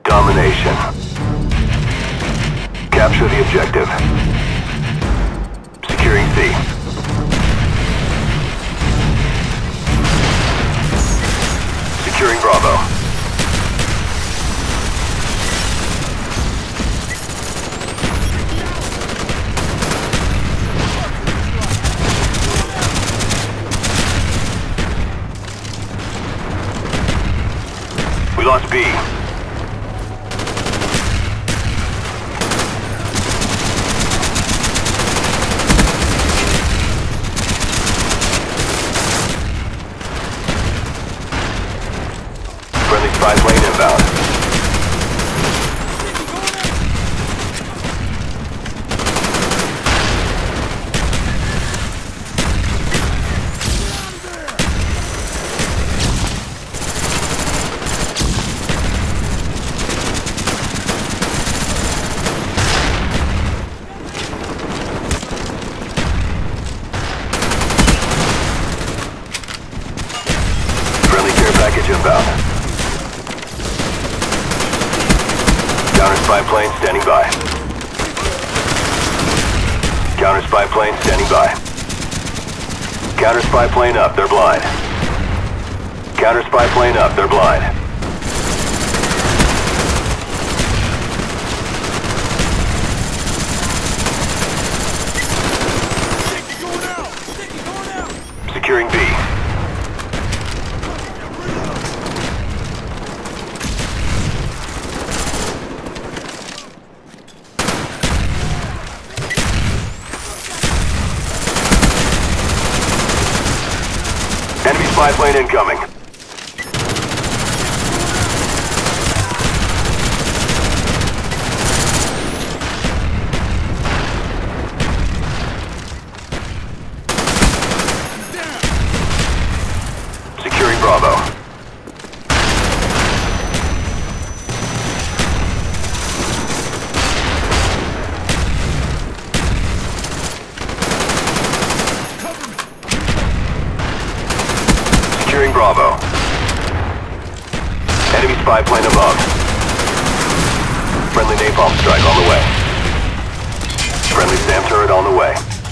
Domination. Capture the objective. Securing C. Securing Bravo. We lost B. Friendly spy plane inbound. Friendly care package inbound. Counter spy plane standing by. Counter spy plane standing by. Counter spy plane up, they're blind. Counter spy plane up, they're blind. Securing B. Enemy spy plane incoming. Securing Bravo. Securing Bravo. Enemy spy plane above. Friendly napalm strike on the way. Friendly SAM turret on the way.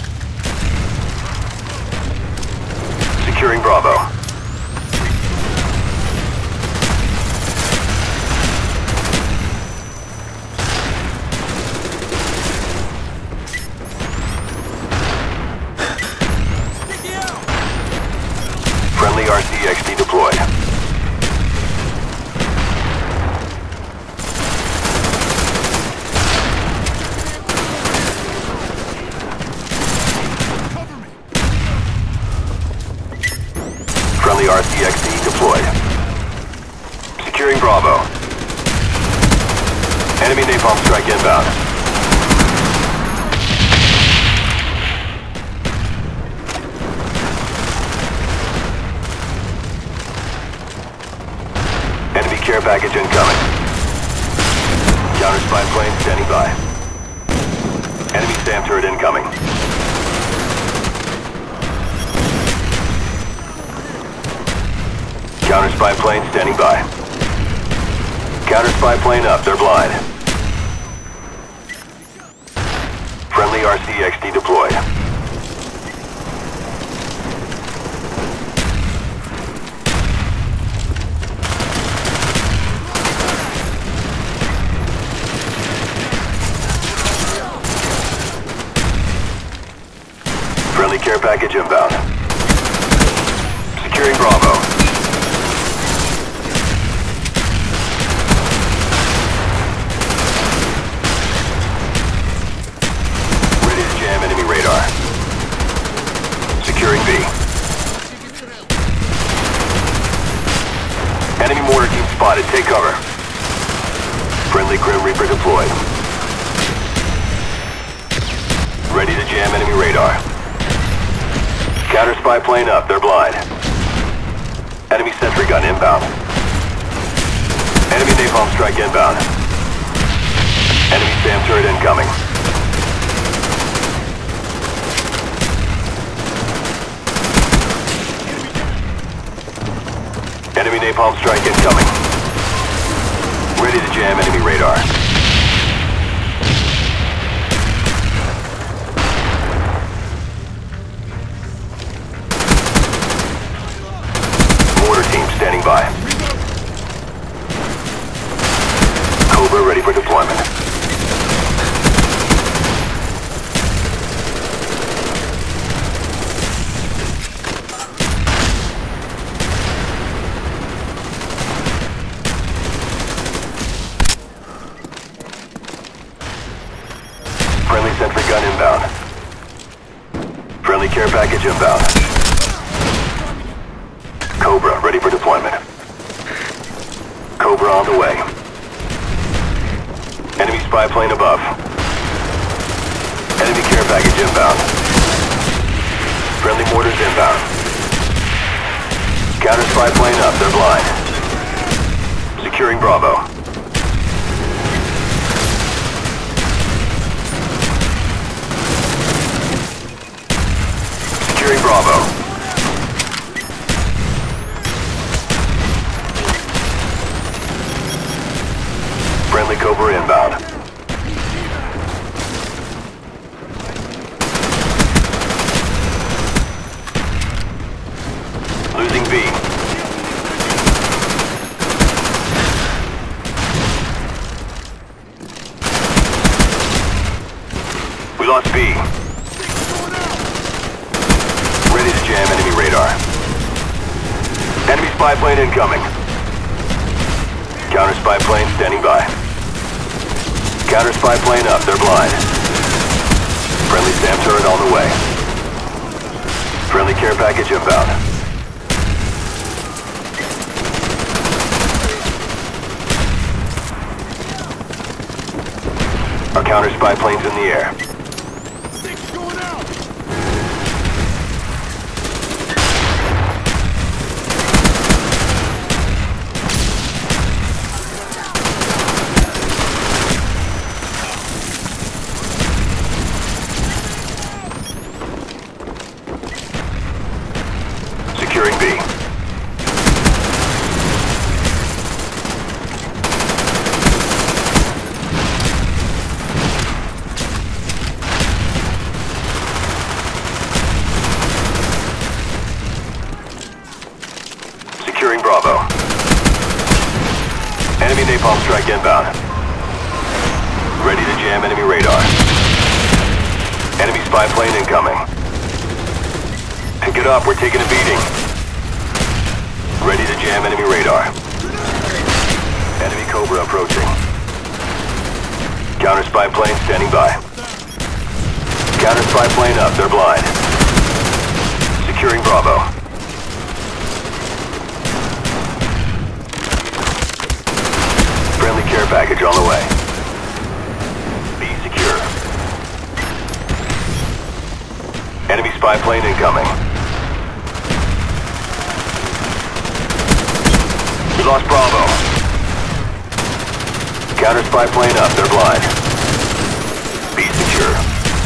Securing Bravo. Friendly RCXD deployed. Friendly RCXD deployed. Securing Bravo. Enemy napalm strike inbound. Enemy care package incoming. Counter spy plane standing by. Enemy SAM turret incoming. Counter spy plane standing by. Counter spy plane up, they're blind. Friendly RCXD deployed. Friendly care package inbound. Securing Bravo. Ready to jam enemy radar. Securing B. Enemy mortar team spotted, take cover. Friendly Grim Reaper deployed. Ready to jam enemy radar. Counter spy plane up, they're blind. Enemy sentry gun inbound. Enemy napalm strike inbound. Enemy SAM turret incoming. Enemy napalm strike incoming. Ready Ready to jam enemy radar. Mortar team standing by. Cobra ready for deployment. Friendly sentry gun inbound. Friendly care package inbound. Cobra ready for deployment. Cobra on the way. Enemy spy plane above. Enemy care package inbound. Friendly mortars inbound. Counter spy plane up, they're blind. Securing Bravo. Securing Bravo. Friendly Cobra inbound. Losing B. We lost B. Ready to jam enemy radar. Enemy spy plane incoming. Counter spy plane standing by. Counter spy plane up, they're blind. Friendly SAM turret on the way. Friendly care package inbound. Our counter spy plane's in the air. Securing B. Securing Bravo. Enemy napalm strike inbound. Ready to jam enemy radar. Enemy spy plane incoming. Pick it up, we're taking a beating. Ready to jam enemy radar. Enemy Cobra approaching. Counter spy plane standing by. Counter spy plane up, they're blind. Securing Bravo. Friendly care package on the way. B secure. Enemy spy plane incoming. We lost Bravo. Counter spy plane up, they're blind. B secure.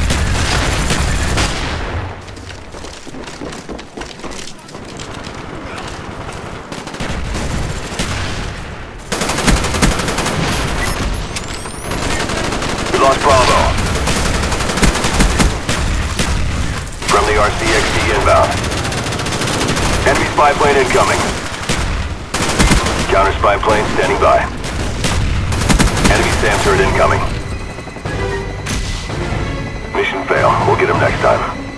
We lost Bravo. Friendly RCXD inbound. Enemy spy plane incoming. Counter spy plane standing by. Enemy SAM turret incoming. Mission fail. We'll get him next time.